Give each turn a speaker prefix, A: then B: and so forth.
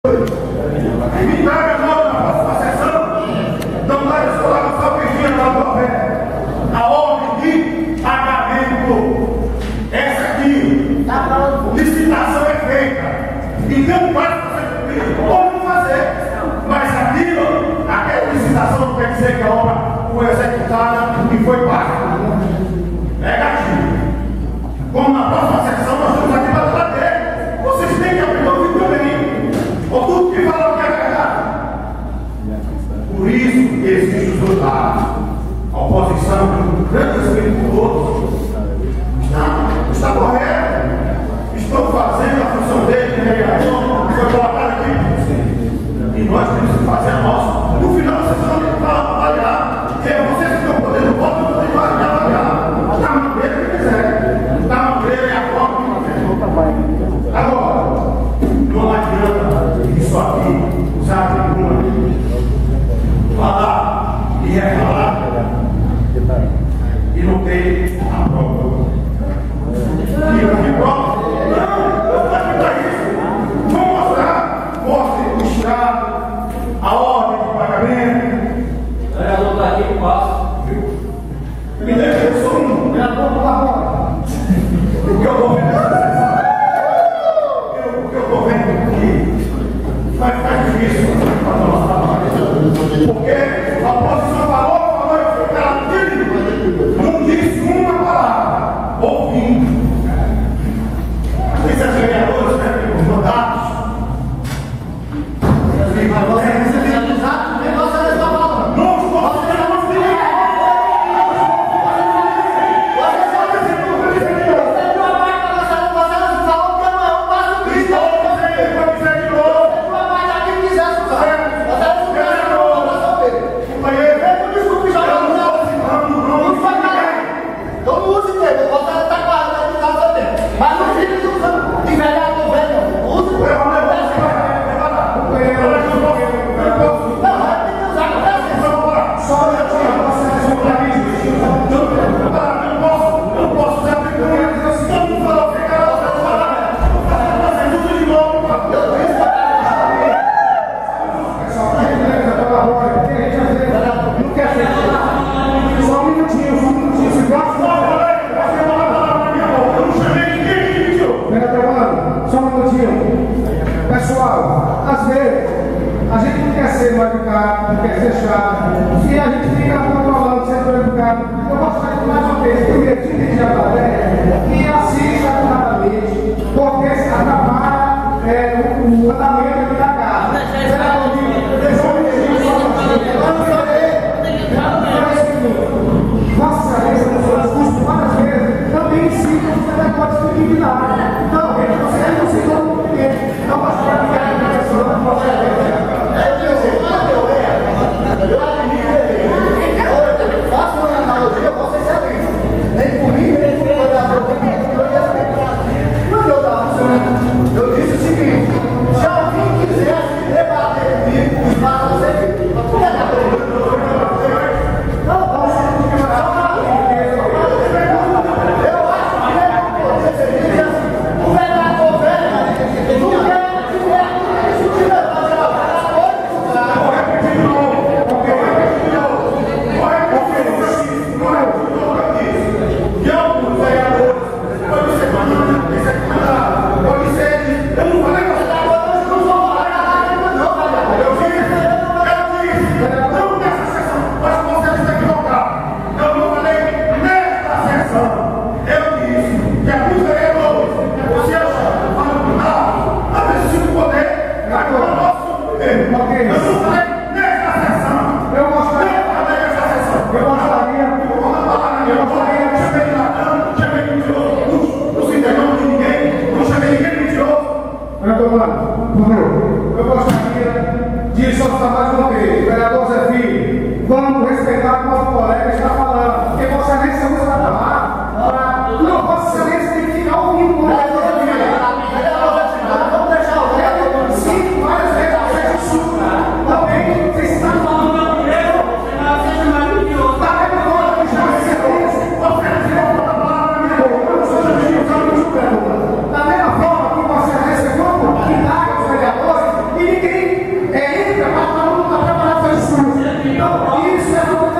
A: Me traga nova na próxima sessão. Não vai escolar só pedindo na tua fé. A ordem de pagamento. Essa aqui. Licitação é feita. Então vai fazer comigo. Pode fazer. Mas aquilo, aquela licitação não quer dizer que a obra foi executada e foi paga. Negativo. Como na próxima sessão nós estamos aqui para debater. Vocês têm que aprender a ouvir também. Ou tudo que falam que é verdade. Por isso existem os dois lados. A oposição, com grande respeito por todos, está correta. Estão fazendo a função dele de vereador, que foi colocado aqui por você. E nós temos que fazer a nossa. No final, vocês vão avaliar. Vocês que estão podendo voto, não tem que avaliar. Da maneira que quiser. Da maneira e a forma que quiser. Agora, não adianta isso aqui, usar a tribuna, falar e refalar e não ter a prova. E prova? Não, eu estou aqui para isso. Vamos mostrar, mostre o extrato, a ordem de pagamento.
B: O vereador está aqui, passo.
A: Me deixa, eu sou um vereador do Barroca. Porque eu estou vendo essa sessão. Porque eu estou vendo que vai ficar difícil para nós trabalhar. Porque a oposição falou, eu fui calado, não disse uma palavra. Ouvindo. Esses vereadores, né, os mandatos.
C: Pessoal, às vezes a gente não quer ser mal educado, não quer ser chato, e a gente fica controlando, sendo educado. Eu gostaria de mais uma vez que o meu time de Abalé que assista adequadamente, porque atrapalha o andamento da casa. Nossa Excelência, várias vezes, também ensinam os adequados de dignidade. Então, você não se torna um cliente. Não basta para ficar na pessoa, não pode ser. Faça uma analogia, vocês sabem. Nem comigo, nem com o vereador, quando eu estava funcionando, eu disse o seguinte: se alguém quisesse debater comigo, o espaço vai ser feito. Eu gostaria de solicitar mais uma vez, vereador Zé Filho, vamos respeitar o que o nosso colega está falando, porque Vossa Excelência usa para falar, não, Vossa Excelência tem que ficar ouvindo o vereador Zé Filho. Vamos deixar o vereador, sim, várias vezes você insulta, também você está falando da mulher, está vendo agora que já se fez, você não pode falar para mim, eu não sou justiça, eu não sou vereador. Da mesma forma que Vossa Excelência, quando indaga os vereadores, e Então, isso é